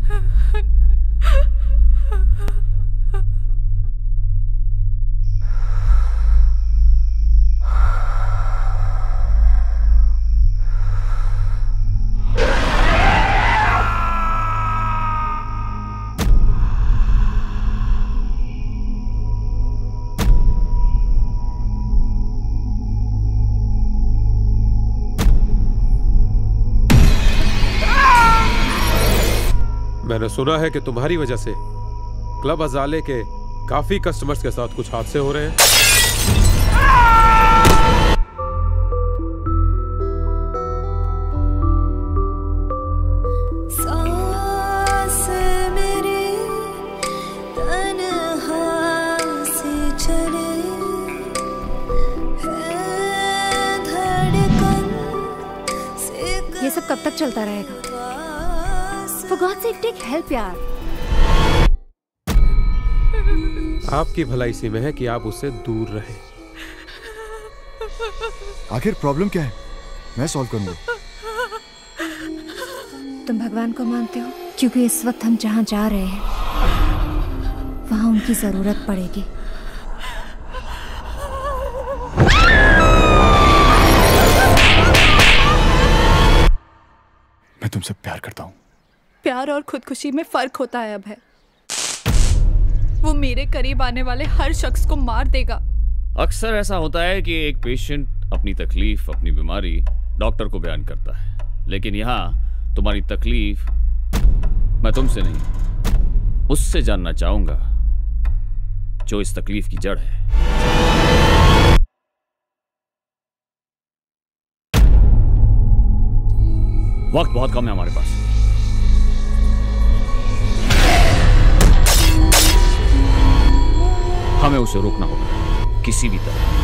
मैंने सुना है कि तुम्हारी वजह से क्लब अजाले के काफी कस्टमर्स के साथ कुछ हादसे हो रहे हैं। सांस मेरी तन्हा से चले है धड़कन से। ये सब कब तक चलता रहेगा? For God's sake, take help यार। आपकी भलाई इसी में है कि आप उससे दूर रहे। आखिर प्रॉब्लम क्या है? मैं सॉल्व करूंगा। तुम भगवान को मानते हो? क्योंकि इस वक्त हम जहाँ जा रहे हैं वहाँ उनकी जरूरत पड़ेगी। मैं तुमसे प्यार करता हूँ। प्यार और खुदकुशी में फर्क होता है अभय। वो मेरे करीब आने वाले हर शख्स को मार देगा। अक्सर ऐसा होता है कि एक पेशेंट अपनी तकलीफ, अपनी बीमारी डॉक्टर को बयान करता है, लेकिन यहाँ तुम्हारी तकलीफ मैं तुमसे नहीं, उससे जानना चाहूंगा जो इस तकलीफ की जड़ है। वक्त बहुत कम है हमारे पास। हमें उसे रोकना होगा किसी भी तरह।